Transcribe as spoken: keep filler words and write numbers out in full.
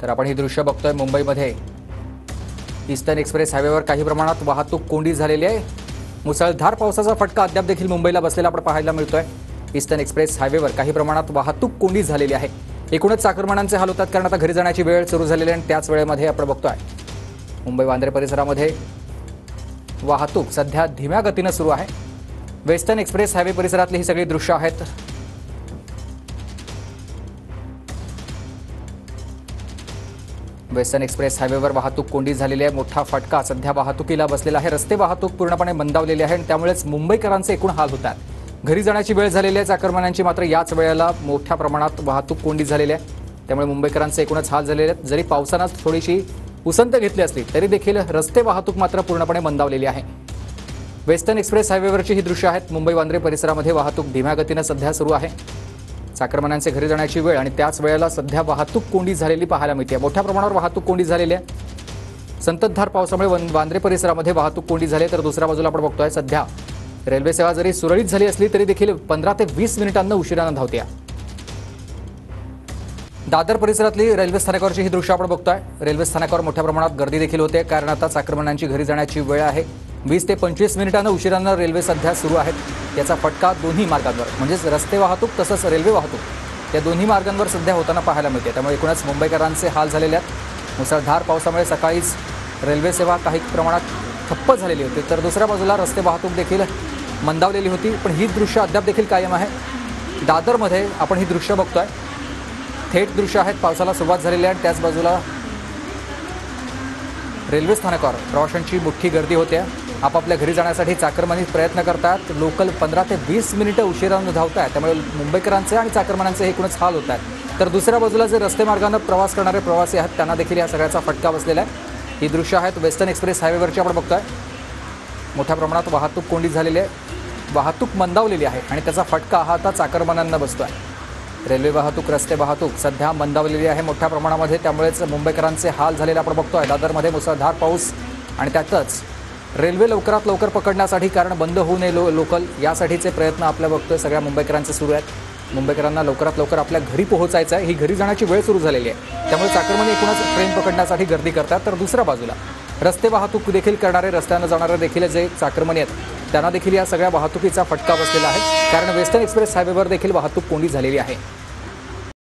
तर आपण ही दृश्य बघतोय मुंबईमध्ये ईस्टर्न एक्सप्रेस हायवेवर काही प्रमाणात वाहतूक कोंडी झालेली आहे। मुसळधार पावसाचा फटका अद्याप देखील मुंबईला बसलेला आपण पाहायला मिळतोय। ईस्टर्न एक्सप्रेस हायवेवर काही प्रमाणात वाहतूक कोंडी झालेली आहे। एकूणच चाकरमान्यांचे हाल होतात कारण आता घरी जाण्याची वेळ सुरू झालेली आहे आणि त्याच वेळेमध्ये आपण बघतोय मुंबई वांद्रे परिसरामध्ये वाहतूक सध्या धीम्या गतीने सुरू आहे। वेस्टर्न एक्सप्रेस हायवे परिसरातली ही सगळी दृश्य आहेत। वेस्टर्न एक्सप्रेस हायवेवर वाहतूक कोंडी झालेली आहे। मोठा फटका सध्या वाहतुकीला बसलेला आहे। रस्ते वाहतूक पूर्णपणे मंदावलेली आहे आणि त्यामुळेच मुंबईकरांचे एकूण हाल होतात। घरी जाण्याची वेळ झालेली आहे चाकरमान्यांची, मात्र याच वेळेला मोठ्या प्रमाणात वाहतूक कोंडी झालेली आहे। त्यामुळे मुंबईकरांचे एकूणच हाल झालेले आहेत। जरी पावसाने थोडीशी उसंत घेतली असली तरी देखील रस्ते वाहतूक मात्र पूर्णपणे मंदावलेली आहे। वेस्टर्न एक्सप्रेस हायवेवरची ही दृश्य आहेत। मुंबई वांद्रे परिसरामध्ये वाहतूक धीम्या गतीने सध्या सुरू आहे। चाकरमान्यांचे घरी जाण्याची वेळ आणि त्याच वेळेला सध्या वाहतूक कोंडी झालेली पाहायला मिळते। मोठ्या प्रमाणावर वाहतूक कोंडी झालेली आहे। संततधार पावसामुळे वांद्रे परिसरामध्ये वाहतूक कोंडी झाली, तर दुसऱ्या बाजूला आपण बघतोय सध्या रेल्वे सेवा जरी सुरळीत झाली असली तरी देखील पंधरा ते वीस मिनिटांना उशिराने धावते। दादर परिसरातली रेल्वे स्थानकावरची ही दृश्य आपण बघतोय। रेल्वे स्थानकावर मोठ्या प्रमाणात गर्दी देखील होते कारण आता चाकरमान्यांची घरी जाण्याची वेळ आहे। वीस ते पंचवीस मिनिटांना उशिराने रेल्वे सध्या सुरू आहेत। याचा फटका दोन्ही मार्गांवर म्हणजेच रस्ते वाहतूक तसंच रेल्वे वाहतूक या दोन्ही मार्गांवर सध्या होताना पाहायला मिळते। त्यामुळे एकूणच मुंबईकरांचे हाल झालेले आहेत। मुसळधार पावसामुळे सकाळीच रेल्वे सेवा काही प्रमाणात ठप्प झालेली होती, तर दुसऱ्या बाजूला रस्ते वाहतूक देखील मंदावलेली होती। पण ही दृश्य अद्याप देखील कायम आहे। दादरमध्ये आपण ही दृश्य बघतोय। थेट दृश्य आहेत। पावसाला सुरुवात झालेली आहे आणि त्याच बाजूला रेल्वे स्थानकावर प्रवाशांची मोठी गर्दी होते। आपापल्या घरी जाण्यासाठी चाकरमानी प्रयत्न करतात। लोकल पंधरा ते वीस मिनिटं उशिराने धावत आहेत। त्यामुळे मुंबईकरांचे आणि चाकरमान्यांचे एकूणच हाल होत आहेत। तर दुसऱ्या बाजूला जे रस्ते मार्गाने प्रवास करणारे प्रवासी आहेत त्यांना देखील या सगळ्याचा फटका बसलेला आहे। ही दृश्य आहेत वेस्टर्न एक्सप्रेस हायवेवरची आपण बघतोय। मोठ्या प्रमाणात वाहतूक कोंडी झालेली आहे। वाहतूक मंदावलेली आहे आणि त्याचा फटका हा आता चाकरमान्यांना बसतोय। रेल्वे वाहतूक रस्ते वाहतूक सध्या मंदावलेली आहे मोठ्या प्रमाणामध्ये, त्यामुळेच मुंबईकरांचे हाल झालेले आपण बघतोय। दादरमध्ये मुसळधार पाऊस आणि त्यातच रेल्वे लवकरात लवकर पकडण्यासाठी, कारण बंद होऊ नये लो लोकल यासाठीचे प्रयत्न आपल्या बघतोय सगळ्या मुंबईकरांचे सुरू आहेत। मुंबईकरांना लवकरात लवकर आपल्या घरी पोहोचायचं आहे। ही घरी जाण्याची वेळ सुरू झालेली आहे, त्यामुळे चाकरमानी एकूणच ट्रेन पकडण्यासाठी गर्दी करतात। तर दुसऱ्या बाजूला रस्ते वाहतूक देखील करणारे, रस्त्यानं जाणारे देखील जे चाकरमानी आहेत त्यांना देखील या सगळ्या वाहतुकीचा फटका बसलेला आहे, कारण वेस्टर्न एक्सप्रेस हायवेवर देखील वाहतूक कोंडी झालेली आहे।